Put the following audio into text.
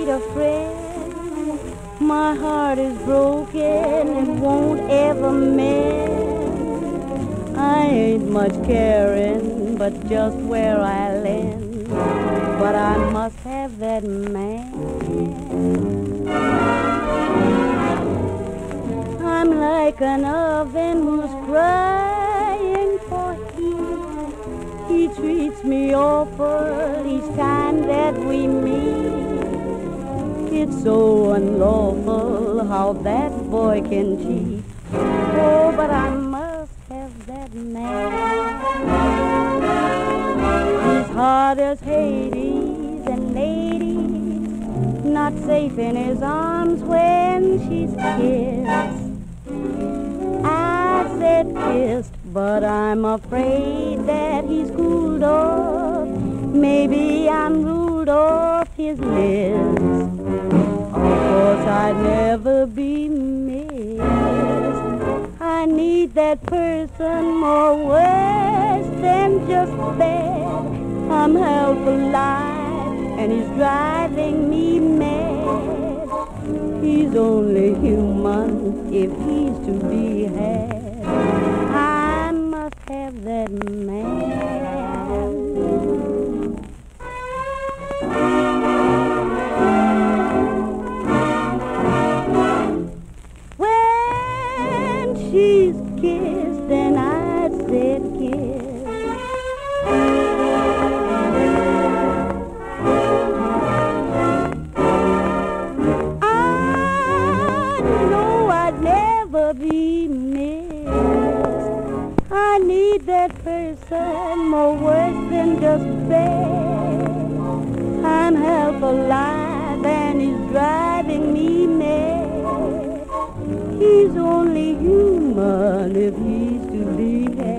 need a friend. My heart is broken, it won't ever mend. I ain't much caring, but just where I land. But I must have that man. I'm like an oven who's crying for heat. He treats me awful each time that we meet. It's so unlawful how that boy can cheat. Oh, but I must have that man. He's hard as Hades, and ladies not safe in his arms when she's kissed. I said kissed, but I'm afraid that he's cooled off. Maybe I'm ruled off his list. Of course I'd never be missed. I need that person more worse than just bad. I'm half alive and he's driving me mad. He's only human if he's to be had. I must have that man. When she's kissed and I said kiss, I know I'd never be missed. I need that person more worse than just bad. I'm half alive and he's driving me mad. He's only human if he's to be had.